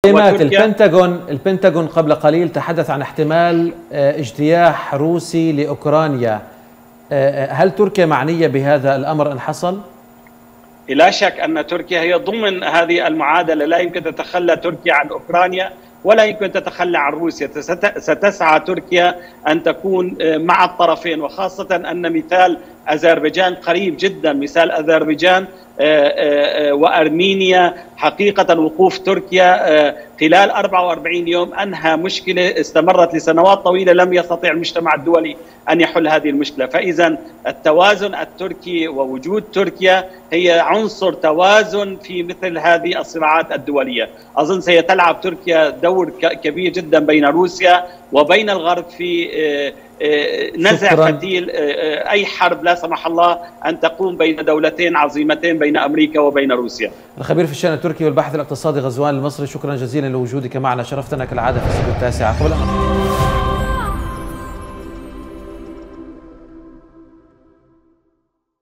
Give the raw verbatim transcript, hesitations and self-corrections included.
تقديمات البنتاغون البنتاغون قبل قليل تحدث عن احتمال اجتياح روسي لأوكرانيا. هل تركيا معنية بهذا الأمر إن حصل؟ لا شك أن تركيا هي ضمن هذه المعادلة، لا يمكن تتخلى تركيا عن أوكرانيا ولا يمكن تتخلى عن روسيا. ستسعى تركيا أن تكون مع الطرفين، وخاصة أن مثال أذربيجان قريب جدا، مثال أذربيجان وأرمينيا حقيقة وقوف تركيا خلال أربعة وأربعين يوم أنهى مشكلة استمرت لسنوات طويلة لم يستطيع المجتمع الدولي أن يحل هذه المشكلة. فإذا التوازن التركي ووجود تركيا هي عنصر توازن في مثل هذه الصراعات الدولية. أظن سيتلعب تركيا دور كبير جدا بين روسيا وبين الغرب في نزع فتيل أي حرب لا سمح الله أن تقوم بين دولتين عظيمتين بين أمريكا وبين روسيا. الخبير في الشأن التركي والباحث الاقتصادي غزوان المصري، شكرا جزيلا لوجودك معنا، شرفتنا كالعادة في السبت التاسعة. قبل